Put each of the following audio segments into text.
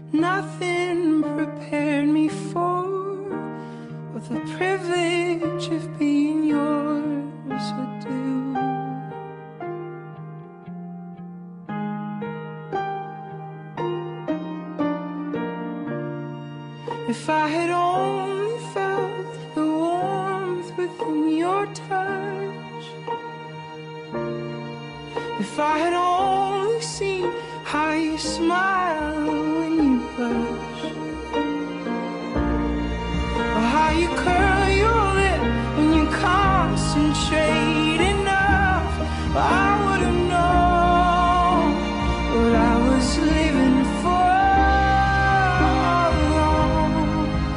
Nothing prepared me for what the privilege of being yours would do. If I had only felt the warmth within your touch, if I had only seen how you smile when you blush, or how you curl your lip when you concentrate enough, I would have known what I was living for all along.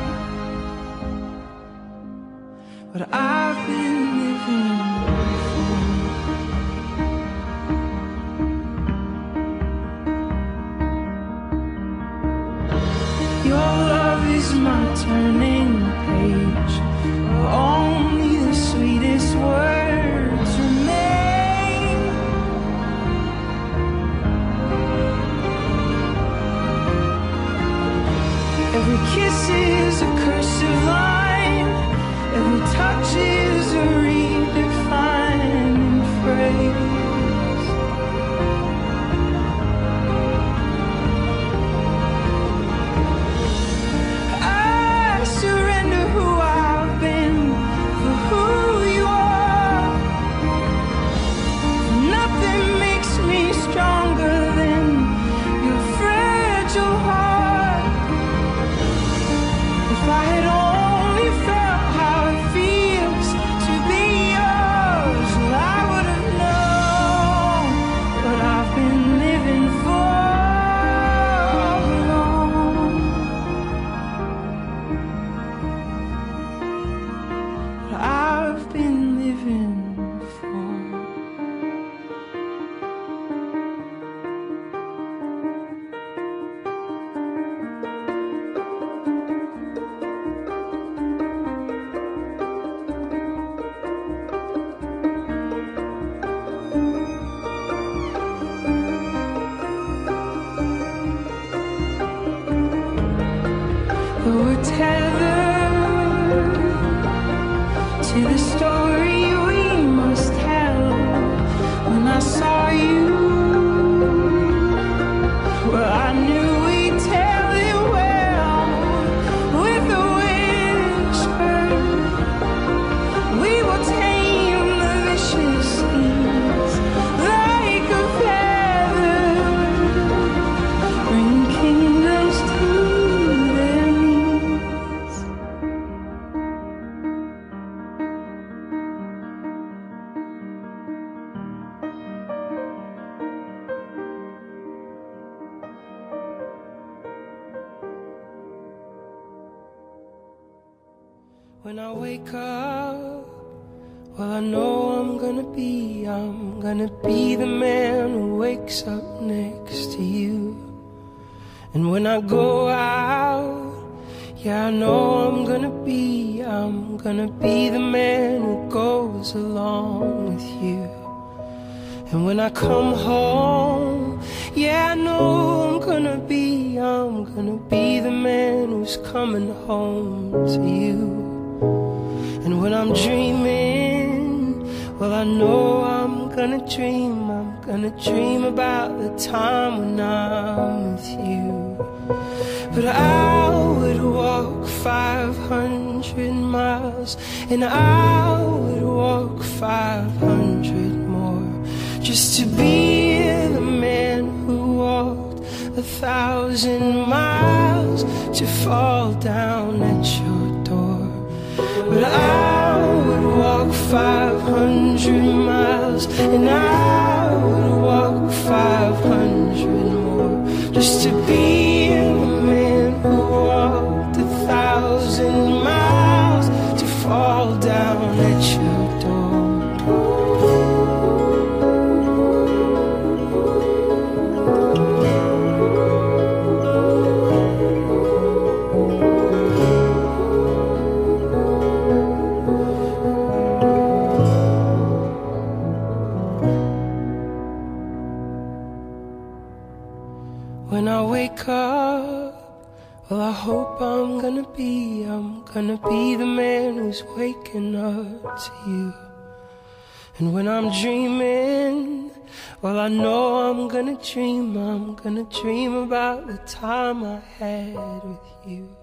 What I've been living for. Your love is my turning page, where only the sweetest words remain. Every kiss is a cursive line, every touch is a redefining phrase. We're tethered to the story we must tell. When I saw you, well, I knew we'd tell it well. With a whisper, we will tame the vicious things like a feather, bring kingdoms to when I wake up. Well, I know I'm gonna be the man who wakes up next to you. And when I go out, yeah, I know I'm gonna be the man who goes along with you. And when I come home, yeah, I know I'm gonna be the man who's coming home to you. And when I'm dreaming, well, I know I'm gonna dream about the time when I'm with you. But I would walk 500 miles, and I would walk 500 more, just to be the man who walked 1,000 miles to fall down at your door. But I would walk 500 miles, and I would walk 500 more, just to be the man who walked 1,000 miles to fall down at your door. When I wake up, Well, I hope I'm gonna be the man who's waking up to you. And when I'm dreaming, well, I know I'm gonna dream about the time I had with you.